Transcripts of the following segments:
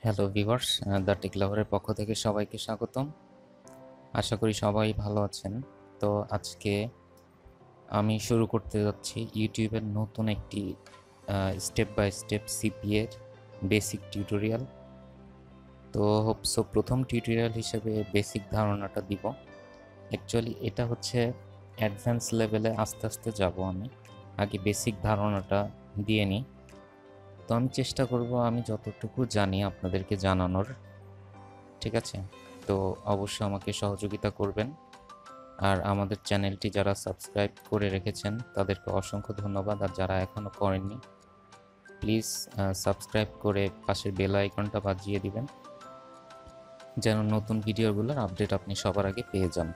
Hello viewers, the tech লাভারের পক্ষ থেকে সবাইকে স্বাগতম। আশা করি সবাই ভালো আছেন। তো আজকে আমি শুরু করতে যাচ্ছি ইউটিউবের নতুন একটি স্টেপ বাই স্টেপ সিপিএর বেসিক টিউটোরিয়াল। তো হোপসো প্রথম টিউটোরিয়াল হিসেবে বেসিক ধারণাটা দিব। অ্যাকচুয়ালি এটা হচ্ছে অ্যাডভান্স লেভেলে আস্তে আস্তে যাব। আমি আগে বেসিক ধারণাটা দিয়ে নিই। তো আমি চেষ্টা করব আমি যতটুকু জানি আপনাদেরকে জানানোর। ঠিক আছে, তো অবশ্যই আমাকে সহযোগিতা করবেন। আর আমাদের চ্যানেলটি যারা সাবস্ক্রাইব করে রেখেছেন তাদেরকে অসংখ্য ধন্যবাদ, আর যারা এখনও করেননি প্লিজ সাবস্ক্রাইব করে পাশের বেল আইকনটা বাজিয়ে দিবেন, যেন নতুন ভিডিওগুলোর আপডেট আপনি সবার আগে পেয়ে যান।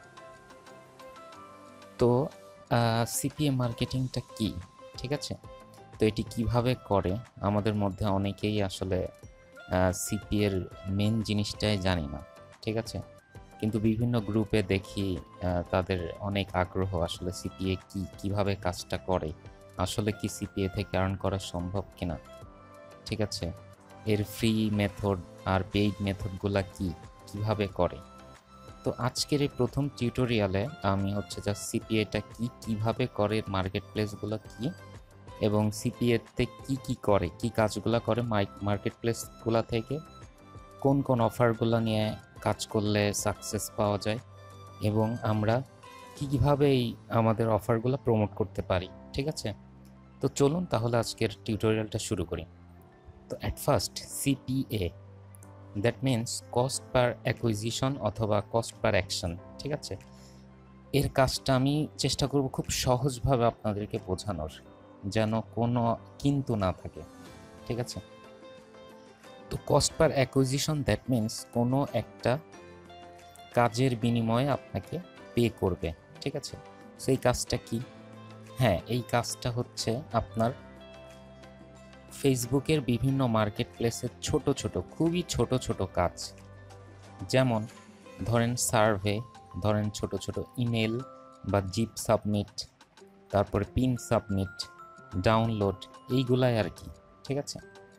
তো সিপিএ মার্কেটিংটা কি, ঠিক আছে, তো এটি কিভাবে করে আমাদের মধ্যে অনেকেই আসলে সিপিএর মেন জিনিসটাই জানি না। ঠিক আছে, কিন্তু বিভিন্ন গ্রুপে দেখি তাদের অনেক আগ্রহ আসলে সিপিএ কি, কিভাবে কাজটা করে, আসলে কি সিপিএ থেকে আর্ন করা সম্ভব কিনা। ঠিক আছে, এর ফ্রি মেথড আর পেইড মেথডগুলা কি, কিভাবে করে। তো আজকের এই প্রথম টিউটোরিয়ালে আমি হচ্ছে জাস্ট সিপিএটা কি, কিভাবে করে, মার্কেট প্লেসগুলো কি, এবং সিপিএতে কি কি করে, কি কাজগুলো করে মার্কেট প্লেসগুলো থেকে, কোন কোন অফারগুলো নিয়ে কাজ করলে সাকসেস পাওয়া যায়, এবং আমরা কীভাবে এই আমাদের অফারগুলো প্রমোট করতে পারি। ঠিক আছে, তো চলুন তাহলে আজকের টিউটোরিয়ালটা শুরু করি। তো at first CPA, that means cost per acquisition অথবা কস্ট পার অ্যাকশন। ঠিক আছে, এর কাজটা আমি চেষ্টা করব খুব সহজভাবে আপনাদেরকে বোঝানোর, যেন কোনো কিন্তু না থাকে। ঠিক আছে, তো cost per acquisition that means কোনো একটা কাজের বিনিময়ে আপনাকে পে করবে। ঠিক আছে, সেই কাজটা কি? হ্যাঁ, এই কাজটা হচ্ছে আপনার ফেসবুকের বিভিন্ন মার্কেট প্লেসের ছোট ছোট, খুবই ছোট ছোট কাজ, যেমন ধরেন সার্ভে, ধরেন ছোট ছোট ইমেল বা জিপ সাবমিট, তারপরে পিন সাবমিট, ডাউনলোড, এইগুলাই আর কি। ঠিক আছে,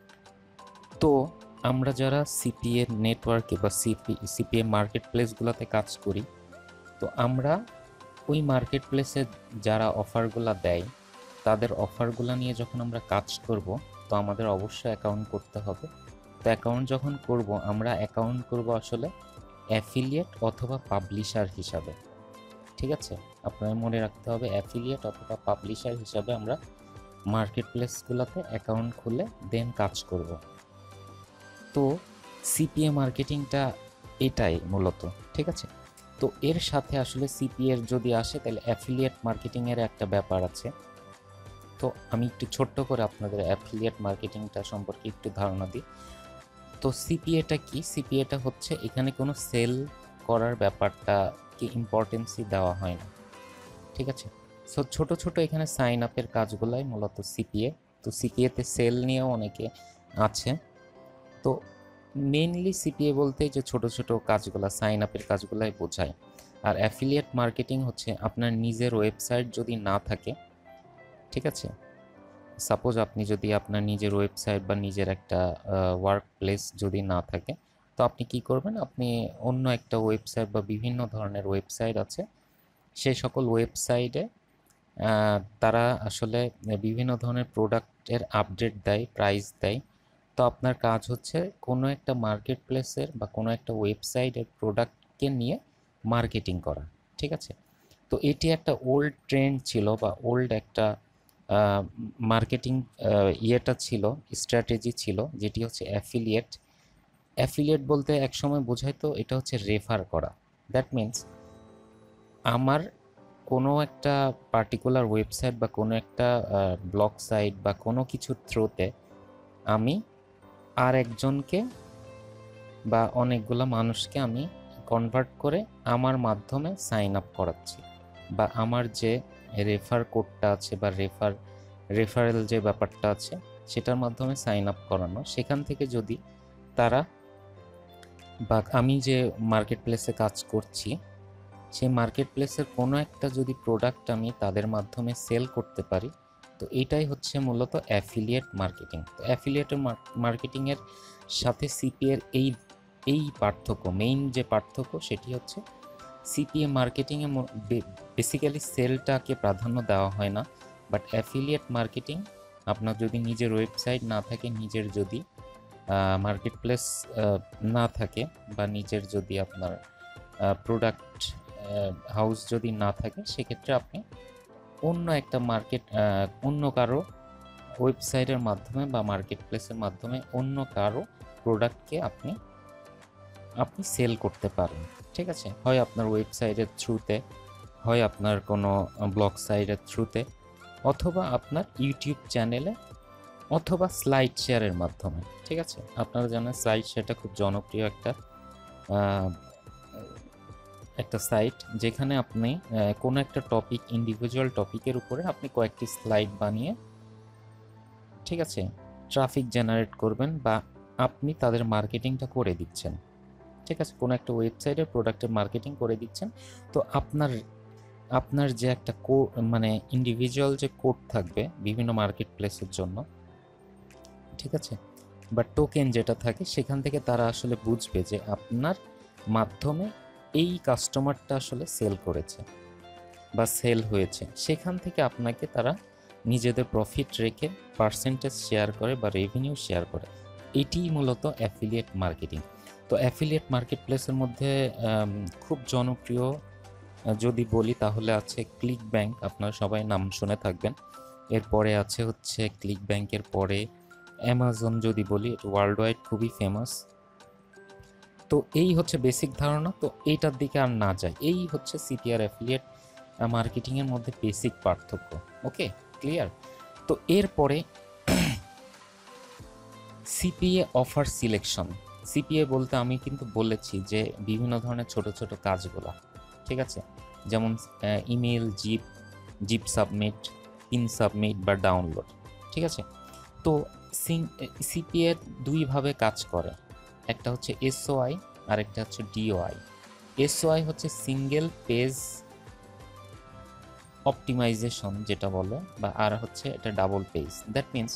তো আমরা যারা সিপিএ নেটওয়ার্কে বা সিপিএ মার্কেট প্লেসগুলোতে কাজ করি, তো আমরা ওই মার্কেট প্লেসে যারা অফারগুলো দেয় তাদের অফারগুলো নিয়ে যখন আমরা কাজ করব, তো আমাদের অবশ্যই অ্যাকাউন্ট করতে হবে। তো অ্যাকাউন্ট যখন করব, আমরা অ্যাকাউন্ট করব আসলে অ্যাফিলিয়েট অথবা পাবলিশার হিসাবে। ঠিক আছে, আপনার মনে রাখতে হবে অ্যাফিলিয়েট অথবা পাবলিশার হিসাবে আমরা মার্কেট প্লেসগুলোতে অ্যাকাউন্ট খুলে দেন কাজ করব। তো সিপিএ মার্কেটিংটা এটাই মূলত। ঠিক আছে, তো এর সাথে আসলে সিপিএর যদি আসে তাহলে অ্যাফিলিয়েট মার্কেটিংয়ের একটা ব্যাপার আছে। তো আমি একটু ছোট্ট করে আপনাদের অ্যাফিলিয়েট মার্কেটিংটা সম্পর্কে একটু ধারণা দিই। তো সিপিএটা কি? সিপিএটা হচ্ছে এখানে কোনো সেল করার ব্যাপারটাকে ইম্পর্টেন্সই দেওয়া হয় না। ঠিক আছে, সো ছোট ছোট এখানে সাইন আপের কাজগুলাই মূলত সিপিএ। তো সিপিএতে সেল নিয়েও অনেকে আছে। তো মেইনলি সিপিএ বলতে যে ছোট ছোট কাজগুলো, সাইন আপের কাজগুলাই বোঝায়। আর অ্যাফিলিয়েট মার্কেটিং হচ্ছে আপনার নিজের ওয়েবসাইট যদি না থাকে, ঠিক আছে, সাপোজ আপনি যদি আপনার নিজের ওয়েবসাইট বা নিজের একটা ওয়ার্ক প্লেস যদি না থাকে, তো আপনি কি করবেন, আপনি অন্য একটা ওয়েবসাইট বা বিভিন্ন ধরনের ওয়েবসাইট আছে, সেই সকল ওয়েবসাইটে তারা আসলে বিভিন্ন ধরনের প্রোডাক্টের আপডেট দেয়, প্রাইস দেয়। তো আপনার কাজ হচ্ছে কোনো একটা মার্কেট প্লেসের বা কোনো একটা ওয়েবসাইটের প্রোডাক্টকে নিয়ে মার্কেটিং করা। ঠিক আছে, তো এটি একটা ওল্ড ট্রেন্ড ছিল বা ওল্ড একটা মার্কেটিং ইয়েটা ছিল, স্ট্র্যাটেজি ছিল, যেটি হচ্ছে অ্যাফিলিয়েট। অ্যাফিলিয়েট বলতে একসময় বোঝাইতো এটা হচ্ছে রেফার করা। দ্যাট মিন্স আমার কোনো একটা পার্টিকুলার ওয়েবসাইট বা কোনো একটা ব্লগ সাইট বা কোনো কিছুর থ্রুতে আমি আর একজনকে বা অনেকগুলো মানুষকে আমি কনভার্ট করে আমার মাধ্যমে সাইন আপ করাচ্ছি, বা আমার যে রেফার কোডটা আছে বা রেফারেল যে ব্যাপারটা আছে সেটার মাধ্যমে সাইন আপ করানো। সেখান থেকে যদি তারা, বা আমি যে মার্কেট প্লেসে কাজ করছি সেই মার্কেট প্লেসের কোনো একটা যদি প্রোডাক্ট আমি তাদের মাধ্যমে সেল করতে পারি, তো এটাই হচ্ছে মূলত অ্যাফিলিয়েট মার্কেটিং। তো অ্যাফিলিয়েট মার্কেটিংয়ের সাথে সিপিএ এর এই পার্থক্য, মেইন যে পার্থক্য সেটি হচ্ছে সিপিএ মার্কেটিংয়ে বেসিক্যালি সেলটাকে প্রাধান্য দেওয়া হয় না, বাট অ্যাফিলিয়েট মার্কেটিং আপনার যদি নিজের ওয়েবসাইট না থাকে, নিজের যদি মার্কেট প্লেস না থাকে, বা নিজের যদি আপনার প্রোডাক্ট হাউস যদি না থাকে, সেক্ষেত্রে আপনি অন্য একটা অন্য কারো ওয়েবসাইটের মাধ্যমে বা মার্কেট প্লেসের মাধ্যমে অন্য কারো প্রোডাক্টকে আপনি সেল করতে পারেন। ঠিক আছে, হয় আপনার ওয়েবসাইটের থ্রুতে, হয় আপনার কোনো ব্লগ সাইটের থ্রুতে, অথবা আপনার ইউটিউব চ্যানেলে, অথবা স্লাইড শেয়ারের মাধ্যমে। ঠিক আছে, আপনারা জানেন স্লাইড শেয়ারটা খুব জনপ্রিয় একটা সাইট, যেখানে আপনি কোনো একটা টপিক, ইন্ডিভিজুয়াল টপিকের উপরে আপনি কয়েকটি স্লাইড বানিয়ে, ঠিক আছে, ট্রাফিক জেনারেট করবেন, বা আপনি তাদের মার্কেটিংটা করে দিচ্ছেন। ঠিক আছে, কোনো একটা ওয়েবসাইটে প্রোডাক্টের মার্কেটিং করে দিচ্ছেন। তো আপনার যে একটা মানে ইন্ডিভিজুয়াল যে কোড থাকবে বিভিন্ন মার্কেট প্লেসের জন্য, ঠিক আছে, বা টোকেন যেটা থাকে, সেখান থেকে তারা আসলে বুঝবে যে আপনার মাধ্যমে এই কাস্টমারটা আসলে সেল করেছে বা সেল হয়েছে। সেখান থেকে আপনাকে তারা নিজেদের প্রফিট রেখে পার্সেন্টেজ শেয়ার করে বা রেভিনিউ শেয়ার করে। এটিই মূলত অ্যাফিলিয়েট মার্কেটিং। তো অ্যাফিলিয়েট মার্কেট প্লেসের মধ্যে খুব জনপ্রিয় যদি বলি তাহলে আছে ক্লিক ব্যাংক, আপনারা সবাই নাম শুনে থাকবেন। এরপরে আছে হচ্ছে ক্লিক ব্যাংকের পরে অ্যামাজন যদি বলি, ওয়ার্ল্ড ওয়াইড খুবই ফেমাস। তো এই হচ্ছে বেসিক ধারণা। তো এইটার দিকে আর না যায়, এই হচ্ছে সিপিআর অ্যাফিলিয়েট মার্কেটিংয়ের মধ্যে বেসিক পার্থক্য। Okay, clear? তো এরপরে সিপিএ অফার সিলেকশন। সিপিএ বলতে আমি কিন্তু বলেছি যে বিভিন্ন ধরনের ছোট ছোট কাজগুলা, ঠিক আছে, যেমন email, zip submit, pin submit বা ডাউনলোড। ঠিক আছে, তো সিপিএ দুইভাবে কাজ করে, একটা হচ্ছে এসওআই আর একটা হচ্ছে ডিওআই। এসওআই হচ্ছে সিঙ্গেল পেজ অপটিমাইজেশন যেটা বলে, বা আর হচ্ছে এটা ডাবল পেজ। দ্যাট মিনস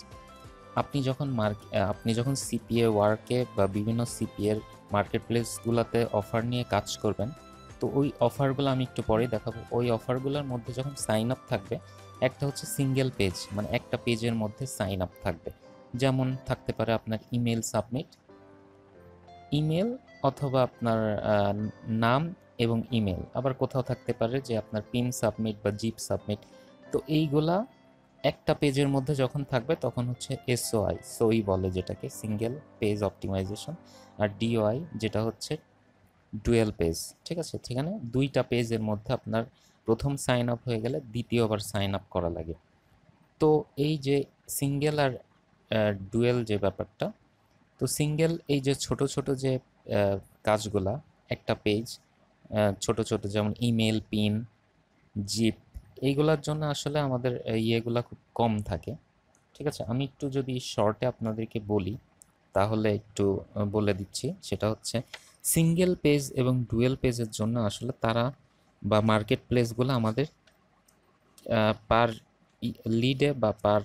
আপনি যখন সিপিএ ওয়ার্কে বা বিভিন্ন সিপিএর মার্কেট প্লেসগুলোতে অফার নিয়ে কাজ করবেন, তো ওই অফারগুলো আমি একটু পরেই দেখাবো। ওই অফারগুলোর মধ্যে যখন সাইন আপ থাকবে, একটা হচ্ছে সিঙ্গেল পেজ, মানে একটা পেজের মধ্যে সাইন আপ থাকবে। যেমন থাকতে পারে আপনার ইমেল সাবমিট, ইমেল অথবা আপনার নাম এবং ইমেল। আবার কোথাও থাকতে পারে যে আপনার পিন সাবমিট বা জিপ সাবমিট। তো এইগুলা একটা পেজের মধ্যে যখন থাকবে তখন হচ্ছে এসওআই, সই বলে যেটাকে, সিঙ্গেল পেজ অপটিমাইজেশন। আর ডিওআই যেটা হচ্ছে ডুয়েল পেজ। ঠিক আছে, সেখানে দুইটা পেজের মধ্যে আপনার প্রথম সাইন আপ হয়ে গেলে দ্বিতীয়বার সাইন আপ করা লাগে। তো এই যে সিঙ্গেল আর ডুয়েল যে ব্যাপারটা, তো সিঙ্গেল এই যে ছোট ছোট যে কাজগুলা, একটা পেজ ছোট ছোট, যেমন ইমেল, পিন, জিপ, এইগুলার জন্য আসলে আমাদের ইয়েগুলা খুব কম থাকে। ঠিক আছে, আমি একটু যদি শর্টে আপনাদেরকে বলি তাহলে একটু বলে দিচ্ছি। সেটা হচ্ছে সিঙ্গেল পেজ এবং ডুয়েল পেজের জন্য আসলে তারা বা মার্কেট প্লেসগুলো আমাদের পার লিডে বা পার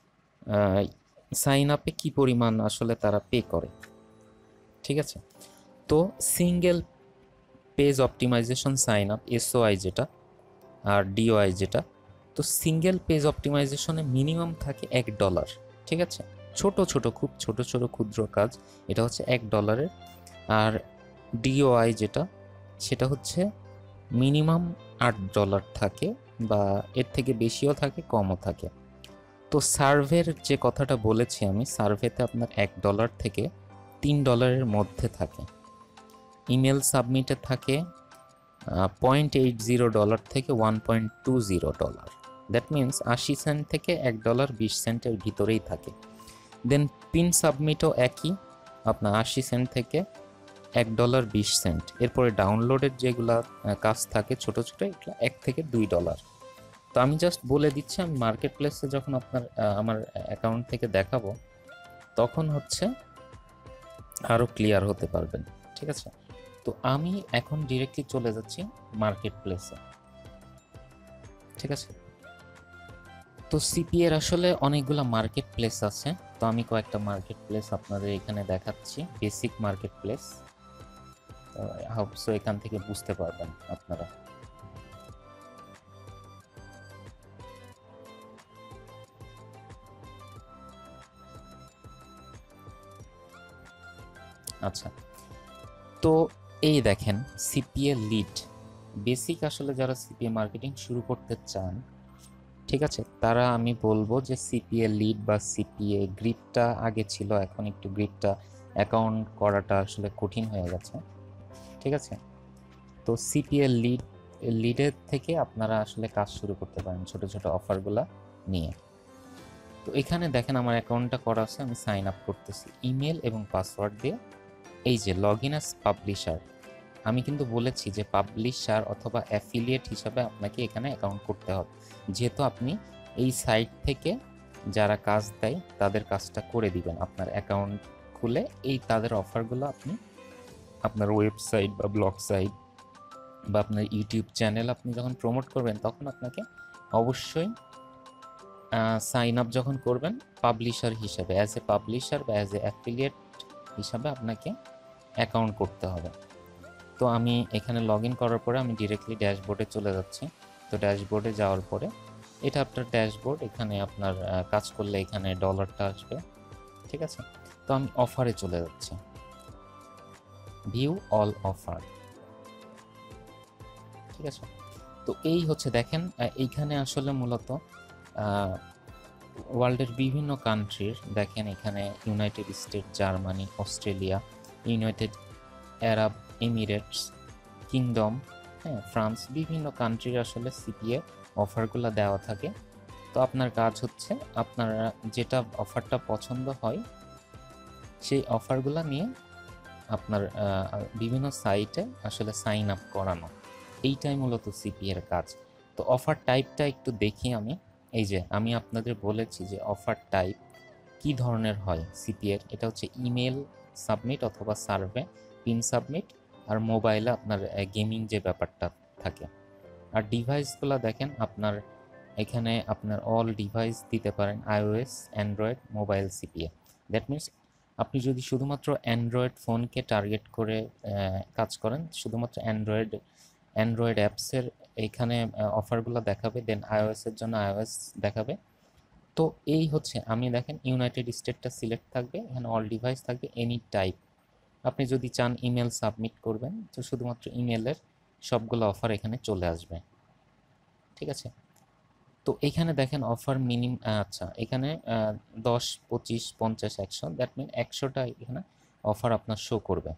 সাইন আপে কী পরিমাণ আসলে তারা পে করে। ঠিক আছে, তো single page optimization sign up, SOI যেটা, আর ডিওআই যেটা, তো সিঙ্গেল পেজ অপটিমাইজেশনে মিনিমাম থাকে $1। ঠিক আছে, ছোট ছোট, খুব ছোট ছোট ক্ষুদ্র কাজ, এটা হচ্ছে $1। আর ডিওআই যেটা, সেটা হচ্ছে মিনিমাম $8 থাকে, বা এর থেকে বেশিও থাকে, কমও থাকে। তো সার্ভের যে কথাটা বলেছি আমি, সার্ভেতে আপনার $1 থেকে $3 মধ্যে থাকে। ইমেল সাবমিটে থাকে $0.80 থেকে $1.20। দ্যাট মিনস 80 সেন্ট থেকে $1.20 ভিতরেই থাকে। দেন পিন সাবমিটও একই, আপনার 80 সেন্ট থেকে $1.20। এরপরে ডাউনলোডের যেগুলা কাজ থাকে ছোট ছোট, এগুলো $1 থেকে $2। তো আমি জাস্ট বলে দিচ্ছি, আমি মার্কেট প্লেসে যখন আমার অ্যাকাউন্ট থেকে দেখাবো তখন হচ্ছে আরও ক্লিয়ার হতে পারবেন। ঠিক আছে, তো আমি এখন ডিরেক্টলি চলে যাচ্ছি মার্কেট প্লেসে। ঠিক আছে, তো সিপিএ এর আসলে অনেকগুলো মার্কেট প্লেস আছে। তো আমি কয়েকটা মার্কেট প্লেস আপনাদের এখানে দেখাচ্ছি, বেসিক মার্কেট প্লেস। হোপসো এখান থেকে বুঝতে পারবেন আপনারা। আচ্ছা, তো এই দেখেন সিপিএ লিড। বেসিক আসলে যারা সিপিএ মার্কেটিং শুরু করতে চান, ঠিক আছে, তারা আমি বলবো যে সিপিএ লিড বা সিপিএ গ্রিপটা আগে ছিল, এখন একটু গ্রিপটা অ্যাকাউন্ট করাটা আসলে কঠিন হয়ে গেছে, ঠিক আছে। তো সিপিএ লিডের থেকে আপনারা আসলে কাজ শুরু করতে পারেন ছোট ছোট অফারগুলা নিয়ে। তো এখানে দেখেন আমার অ্যাকাউন্টটা করা আছে, আমি সাইন আপ করতেছি ইমেল এবং পাসওয়ার্ড দিয়ে। এই যে লগ ইন অ্যাজ পাবলিশার, আমি কিন্তু বলেছি যে পাবলিশার অথবা অ্যাফিলিয়েট হিসাবে আপনাকে এখানে অ্যাকাউন্ট করতে হবে, যেহেতু আপনি এই সাইট থেকে যারা কাজ দেয় তাদের কাজটা করে দিবেন। আপনার অ্যাকাউন্ট খুলে এই তাদের অফারগুলো আপনি আপনার ওয়েবসাইট বা ব্লগ সাইট বা আপনার ইউটিউব চ্যানেল আপনি যখন প্রমোট করবেন, তখন আপনাকে অবশ্যই সাইন আপ যখন করবেন পাবলিশার হিসাবে, অ্যাজ এ পাবলিশার বা অ্যাজ এ অ্যাফিলিয়েট হিসাবে আপনাকে অ্যাকাউন্ট করতে হবে। তো আমি এখানে লগ ইন করার পরে আমি ডিরেক্টলি ড্যাশবোর্ডে চলে যাচ্ছি। তো ড্যাশবোর্ডে যাওয়ার পরে এটা আপনার ড্যাশবোর্ড, এখানে আপনার কাজ করলে এখানে ডলারটা আসবে, ঠিক আছে। তো আমি অফারে চলে যাচ্ছি, ভিউ অল অফার, ঠিক আছে। তো এই হচ্ছে দেখেন এইখানে আসলে মূলত ওয়ার্ল্ডের বিভিন্ন কান্ট্রির, দেখেন এখানে United State, Germany, Australia, United Arab Emirates, Kingdom, হ্যাঁ, ফ্রান্স, বিভিন্ন কান্ট্রির আসলে সিপিএ অফারগুলো দেওয়া থাকে। তো আপনার কাজ হচ্ছে আপনারা যেটা অফারটা পছন্দ হয় সেই অফারগুলো নিয়ে আপনার বিভিন্ন সাইটে আসলে সাইন আপ করানো, এইটাই মূলত সিপিএর কাজ। তো অফার টাইপটা একটু দেখি আমি। এই যে আমি আপনাদের বলেছি যে অফার টাইপ কি ধরনের হয় সিপিএর, এটা হচ্ছে ইমেল সাবমিট অথবা সার্ভে, পিন সাবমিট, আর মোবাইলে আপনার গেমিং যে ব্যাপারটা থাকে। আর ডিভাইসগুলো দেখেন আপনার এখানে আপনার অল ডিভাইস দিতে পারেন, iOS, android, mobile CPA. That means আপনি যদি শুধুমাত্র অ্যান্ড্রয়েড ফোনকে টার্গেট করে কাজ করেন, শুধুমাত্র অ্যান্ড্রয়েড অ্যাপসের এখানে অফারগুলো দেখাবে, দেন আইওএসের জন্য আইওএস দেখাবে। তো এই হচ্ছে, আমি দেখেন ইউনাইটেড স্টেটটা সিলেক্ট থাকবে, এখানে অল ডিভাইস থাকবে, এনি টাইপ। আপনি যদি চান ইমেল সাবমিট করবেন, তো শুধুমাত্র ইমেলের সবগুলো অফার এখানে চলে আসবে, ঠিক আছে। তো এখানে দেখেন অফার আচ্ছা, এখানে 10, 25, 50, 100, দ্যাট মিন 100টা এখানে অফার আপনার শো করবে।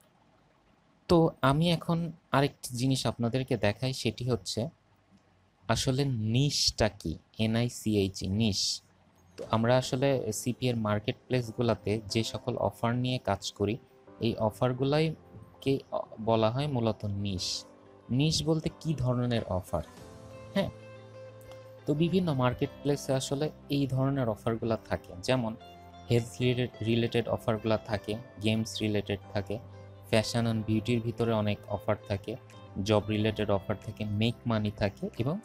তো আমি এখন আরেকটি জিনিস আপনাদেরকে দেখাই, সেটি হচ্ছে আসলে নিশটা কি, NICHE, নিশ। তো আমরা আসলে সিপিএর মার্কেট প্লেসগুলোতে যে সকল অফার নিয়ে কাজ করি, এই অফারগুলাই কে বলা হয় মূলত নিশ। নিশ বলতে কি ধরনের অফার, হ্যাঁ। তো বিভিন্ন মার্কেট প্লেসে আসলে এই ধরনের অফারগুলো থাকে, যেমন হেলথ রিলেটেড অফারগুলো থাকে, গেমস রিলেটেড থাকে, ফ্যাশন অ্যান্ড বিউটির ভিতরে অনেক অফার থাকে, জব রিলেটেড অফার থাকে, মেক মানি থাকে, এবং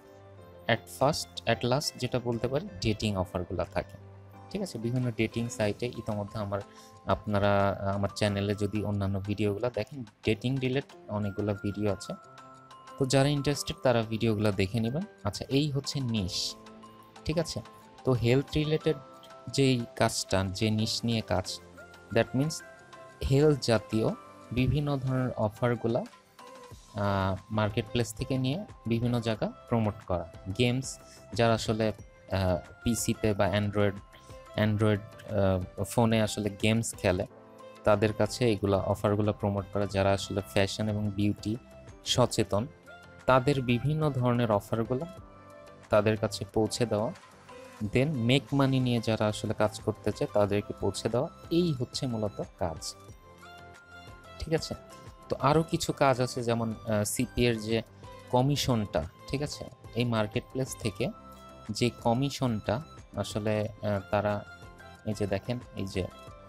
অ্যাট লাস্ট যেটা বলতে পারি ডেটিং অফারগুলো থাকে, ঠিক আছে। বিভিন্ন ডেটিং সাইটে ইতোমধ্যে আপনারা আমার চ্যানেলে যদি অন্যান্য ভিডিওগুলো দেখেন, ডেটিং রিলেটেড অনেকগুলো ভিডিও আছে, তো যারা ইন্টারেস্টেড তারা ভিডিওগুলো দেখে নেবেন। আচ্ছা, এই হচ্ছে নিশ, ঠিক আছে। তো হেলথ রিলেটেড যেই কাজটা, যে নিশ নিয়ে কাজ, দ্যাট মিন্স হেলথ জাতীয় বিভিন্ন ধরনের অফারগুলা মার্কেট প্লেস থেকে নিয়ে বিভিন্ন জায়গা প্রমোট করা। গেমস, যারা আসলে পিসিতে বা অ্যান্ড্রয়েড ফোনে আসলে গেমস খেলে, তাদের কাছে এগুলো অফারগুলো প্রমোট করা। যারা আসলে ফ্যাশন এবং বিউটি সচেতন, তাদের বিভিন্ন ধরনের অফারগুলো তাদের কাছে পৌঁছে দেওয়া। দেন মেক মানি নিয়ে যারা আসলে কাজ করতে চায় তাদেরকে পৌঁছে দেওয়া, এই হচ্ছে মূলত কাজ, ঠিক আছে। তো আরও কিছু কাজ আছে, যেমন সিপিএর যে কমিশনটা, ঠিক আছে, এই মার্কেট প্লেস থেকে যে কমিশনটা আসলে তারা, এই যে দেখেন, এই যে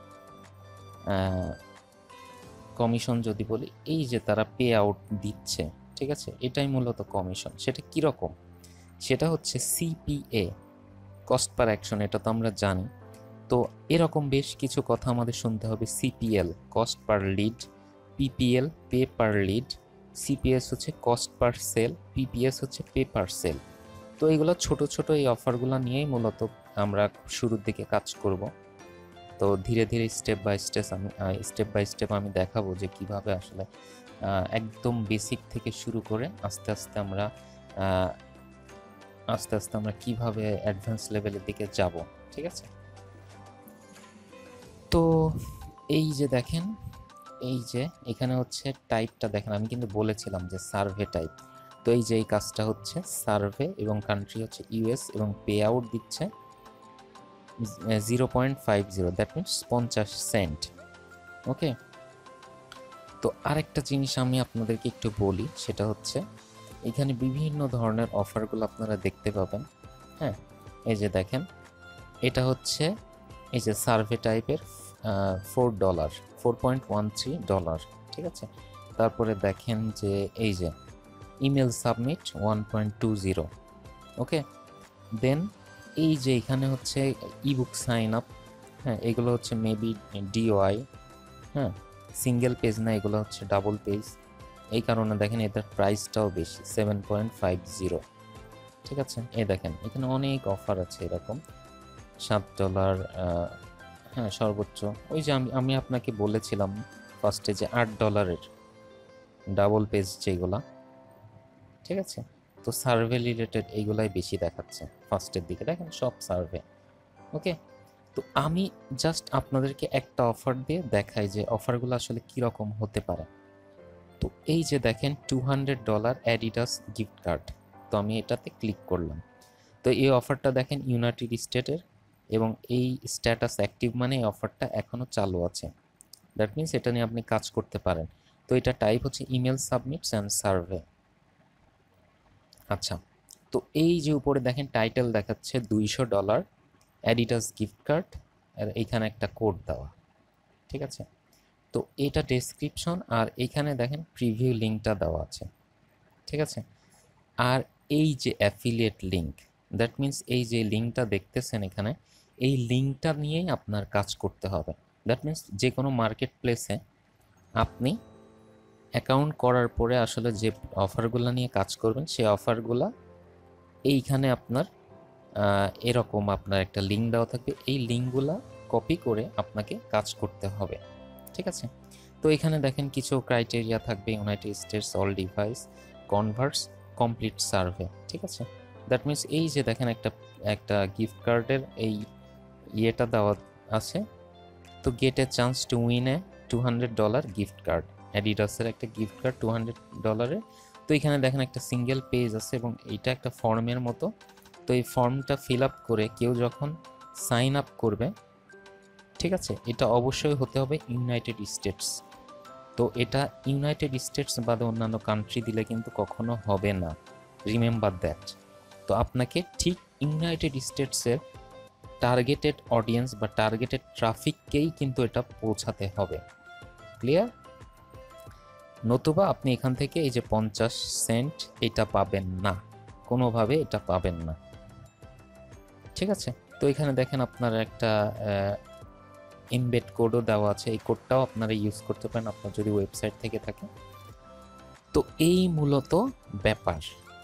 কমিশন যদি বলি, এই যে তারা পে আউট দিচ্ছে, ঠিক আছে, এটাই মূলত কমিশন। সেটা কীরকম, সেটা হচ্ছে সিপিএ, কস্ট পার অ্যাকশন, এটা তো আমরা জানি। তো এরকম বেশ কিছু কথা আমাদের শুনতে হবে। CPL cost per lead, PPL pay per lead, CPS হচ্ছে কস্ট পার সেল, পিপিএস হচ্ছে পে পার সেল। তো এইগুলো ছোট ছোট এই অফারগুলো নিয়েই মূলত আমরা শুরুর দিকে কাজ করব। তো ধীরে ধীরে স্টেপ বাই স্টেপ আমি দেখাবো যে কিভাবে আসলে একদম বেসিক থেকে শুরু করে আস্তে আস্তে আমরা কিভাবে অ্যাডভান্স লেভেলের দিকে যাব। ঠিক আছে, তো এই যে দেখেন, এই যে এখানে হচ্ছে টাইপটা দেখেন, আমি কিন্তু বলেছিলাম যে সার্ভে টাইপ। তো এই যে এই কাজটা হচ্ছে সার্ভে এবং কান্ট্রি হচ্ছে ইউএস এবং পে আউট দিচ্ছে 0.50, দ্যাট মিনস 50 সেন্ট। ওকে, তো আরেকটা জিনিস আমি আপনাদেরকে একটু বলি, সেটা হচ্ছে এখানে বিভিন্ন ধরনের অফারগুলো আপনারা দেখতে পাবেন। হ্যাঁ, এই যে দেখেন, এটা হচ্ছে এই যে সার্ভে টাইপের $4, $4.13, ঠিক আছে। তারপরে দেখেন যে এই যে ইমেল সাবমিট 1.20, ওকে। দেন এই যে এখানে হচ্ছে ইবুক সাইন আপ, হ্যাঁ, এগুলো হচ্ছে মেবি ডিওআই, হ্যাঁ, সিঙ্গেল পেজ না, এগুলো হচ্ছে ডাবল পেজ। এই কারণে দেখেন এটার প্রাইসটাও বেশি, 7.50, ঠিক আছে। এই দেখেন এখানে অনেক অফার আছে এরকম, $7, হ্যাঁ সর্বোচ্চ। ওই যে আমি আপনাকে বলেছিলাম ফার্স্টে যে $8 ডাবল পেজ যেগুলা, ঠিক আছে। তো সার্ভে রিলেটেড এইগুলাই বেশি দেখাচ্ছে ফার্স্টের দিকে, দেখেন সব সার্ভে। ওকে, তো আমি জাস্ট আপনাদেরকে একটা অফার দিয়ে দেখাই যে অফারগুলো আসলে কীরকম হতে পারে। তো এই যে দেখেন $200 অ্যাডিডাস গিফট কার্ড, তো আমি এটাতে ক্লিক করলাম। তো এই অফারটা দেখেন ইউনাইটেড স্টেটের, এবং এই স্ট্যাটাস অ্যাক্টিভ মানে এই অফারটা এখনও চালু আছে। দ্যাট মিনস এটা নিয়ে আপনি কাজ করতে পারেন। তো এটা টাইপ হচ্ছে ইমেল সাবমিটস অ্যান্ড সার্ভে। আচ্ছা, তো এই যে উপরে দেখেন টাইটেল দেখাচ্ছে $200 অ্যাডিডাস গিফট কার্ড, আর এইখানে একটা কোড দেওয়া, ঠিক আছে। তো এটা ডেসক্রিপশন, আর এইখানে দেখেন প্রিভিউ লিঙ্কটা দেওয়া আছে, ঠিক আছে। আর এই যে অ্যাফিলিয়েট লিঙ্ক, দ্যাট মিনস এই যে লিঙ্কটা দেখতেছেন এখানে, এই লিঙ্কটা নিয়েই আপনার কাজ করতে হবে। দ্যাট মিনস যে কোনো মার্কেট প্লেসে আপনি অ্যাকাউন্ট করার পরে আসলে যে অফারগুলো নিয়ে কাজ করবেন, সেই অফারগুলো এইখানে আপনার এরকম আপনার একটা লিঙ্ক দেওয়া থাকবে, এই লিঙ্কগুলো কপি করে আপনাকে কাজ করতে হবে, ঠিক আছে। তো এখানে দেখেন কিছু ক্রাইটেরিয়া থাকবে, United States, all device, converse, complete survey, ঠিক আছে। দ্যাট মিনস এই যে দেখেন একটা গিফট কার্ডের এই ইয়েটা দেওয়া আছে, তো get a chance to win a $200 gift card, অ্যাডিডাসের একটা গিফট কার্ড $200। তো এখানে দেখেন একটা সিঙ্গেল পেজ আছে এবং এইটা একটা ফর্মের মতো। তো এই ফর্মটা ফিল আপ করে কেউ যখন সাইন আপ করবে, ঠিক আছে, এটা অবশ্যই হতে হবে ইউনাইটেড স্টেটস। তো এটা ইউনাইটেড স্টেটস বাদে অন্যান্য কান্ট্রি দিলে কিন্তু কখনো হবে না, রিমেম্বার দ্যাট। তো আপনাকে ঠিক ইউনাইটেড স্টেটসের টার্গেটেড অডিয়েন্স বা টার্গেটেড ট্রাফিককেই কিন্তু এটা পৌঁছাতে হবে, ক্লিয়ার? নতুবা আপনি এখান থেকে এই যে 50 সেন্ট এটা পাবেন না, কোনোভাবে এটা পাবেন না, ঠিক আছে। তো এখানে দেখেন আপনার একটা এমবেড কোডও দেওয়া আছে, এই কোডটাও আপনারা ইউজ করতে পারেন আপনার যদি ওয়েবসাইট থেকে থাকে। তো এই মূলত ব্যাপার,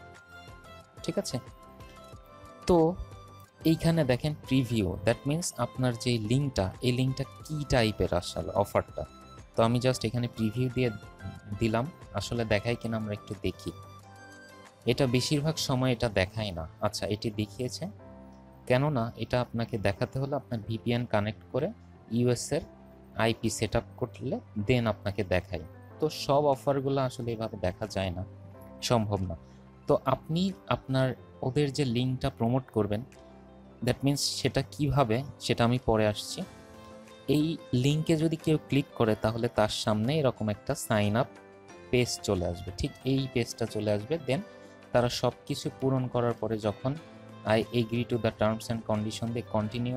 ঠিক আছে। তো এইখানে দেখেন প্রিভিউ, দ্যাট মিনস আপনার যে লিঙ্কটা, এই লিঙ্কটা কী টাইপের আসলে অফারটা। তো আমি জাস্ট এখানে প্রিভিউ দিয়ে দিলাম, আসলে দেখায় কিনা আমরা একটু দেখি। এটা বেশিরভাগ সময় এটা দেখায় না। আচ্ছা, এটি দেখিয়েছে, কেননা এটা আপনাকে দেখাতে হলে আপনার ভিপিএন কানেক্ট করে ইউএসের আইপি সেট আপ করলে দেন আপনাকে দেখায়। তো সব অফারগুলো আসলে এভাবে দেখা যায় না, সম্ভব না। তো আপনি আপনার ওদের যে লিঙ্কটা প্রমোট করবেন, দ্যাট মিনস সেটা কিভাবে, সেটা আমি পরে আসছি। এই লিঙ্কে যদি কেউ ক্লিক করে তাহলে তার সামনে এরকম একটা সাইন আপ পেজ চলে আসবে, ঠিক এই পেজটা চলে আসবে। দেন তারা সব কিছু পূরণ করার পরে যখন I agree to the terms and condition দিয়ে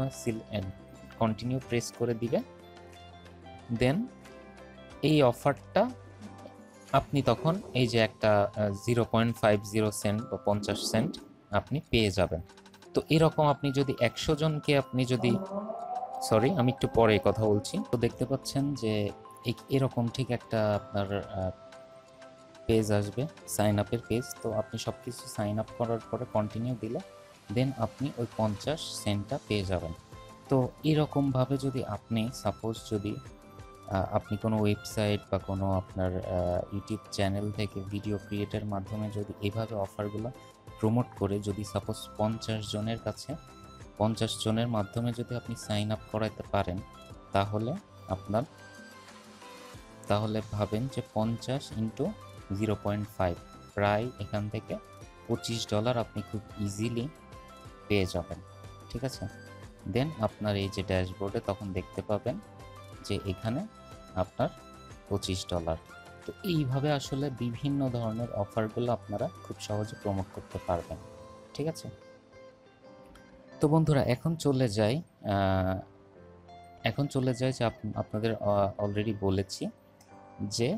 কন্টিনিউ প্রেস করে দিবে, দেন এই অফারটা আপনি তখন এই যে একটা 0.50 সেন্ট বা 50 সেন্ট আপনি পেয়ে যাবেন। তো তো এরকম আপনি যদি 100 জনকে আপনি যদি, সরি আমি একটু পরে কথা বলছি। তো দেখতে পাচ্ছেন যে এরকম ঠিক একটা আপনার পেজ আসবে, সাইন আপের পেজ। তো আপনি সব কিছু সাইন আপ করার পরে কন্টিনিউ দিলে দেন আপনি ওই 50 সেন্টটা পেয়ে যাবেন। তো এরকমভাবে যদি আপনি সাপোজ যদি আপনি কোনো ওয়েবসাইট বা কোনো আপনার ইউটিউব চ্যানেল থেকে ভিডিও ক্রিয়েটের মাধ্যমে যদি এভাবে অফারগুলো প্রমোট করে যদি সাপোজ 50 জনের কাছে 50 জনের মাধ্যমে যদি আপনি সাইন আপ করাতে পারেন, তাহলে আপনার তাহলে ভাবেন যে 50 ইন্টু 0.5 প্রায় এখান থেকে $25 আপনি খুব ইজিলি পেয়ে যাবেন। ঠিক আছে, দেন আপনার এই যে ড্যাশবোর্ডে তখন দেখতে পাবেন যে এখানে আপনার $25। তো এইভাবে আসলে বিভিন্ন ধরনের অফারগুলো আপনারা খুব সহজে প্রমোট করতে পারবেন। ঠিক আছে, তো বন্ধুরা এখন চলে যায় যে আপনাদের অলরেডি বলেছি যে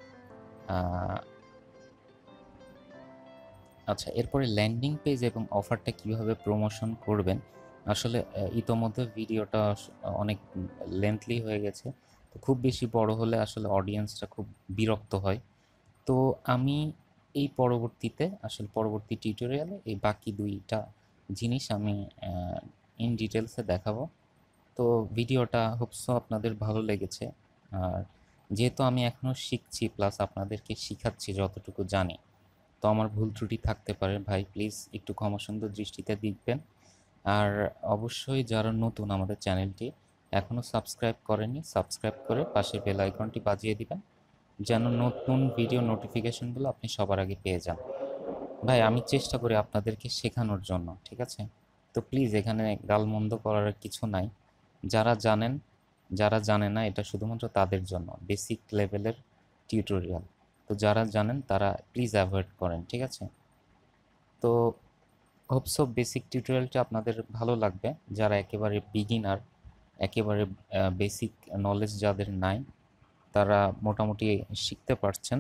আচ্ছা, এরপরে ল্যান্ডিং পেজ এবং অফারটা কিভাবে প্রমোশন করবেন। আসলে ইতোমধ্যে ভিডিওটা অনেক লেন্থলি হয়ে গেছে, তো খুব বেশি বড় হলে আসলে অডিয়েন্সটা খুব বিরক্ত হয়। তো আমি এই পরবর্তী টিউটোরিয়ালে এই বাকি দুইটা জিনিস আমি ইন ডিটেলসে দেখাবো। তো ভিডিওটা হোপসো আপনাদের ভালো লেগেছে। আর যেহেতু আমি এখনও শিখছি প্লাস আপনাদেরকে শিখাচ্ছি যতটুকু জানি, তো আমার ভুল ত্রুটি থাকতে পারে, ভাই প্লিজ একটু ক্ষমাসুন্দর দৃষ্টিতে দেখবেন। আর অবশ্যই যারা নতুন আমাদের চ্যানেলটি এখনও সাবস্ক্রাইব করেনি, সাবস্ক্রাইব করে পাশের বেল আইকনটি বাজিয়ে দিবেন যেন নতুন ভিডিও নোটিফিকেশনগুলো আপনি সবার আগে পেয়ে যান। ভাই আমি চেষ্টা করি আপনাদেরকে শেখানোর জন্য, ঠিক আছে? তো প্লিজ এখানে গালমন্দ করার কিছু নাই। যারা জানেন, যারা জানে না, এটা শুধুমাত্র তাদের জন্য বেসিক লেভেলের টিউটোরিয়াল। তো যারা জানেন তারা প্লিজ অ্যাভয়েড করেন, ঠিক আছে? তো হোপসো বেসিক টিউটোরিয়ালটা আপনাদের ভালো লাগবে। যারা একেবারে বিগিনার, একেবারে বেসিক নলেজ যাদের নাই, তারা মোটামুটি শিখতে পারছেন।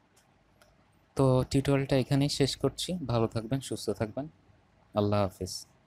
তো টিউটোরিয়ালটা এখানেই শেষ করছি। ভালো থাকবেন, সুস্থ থাকবেন। আল্লাহ হাফেজ।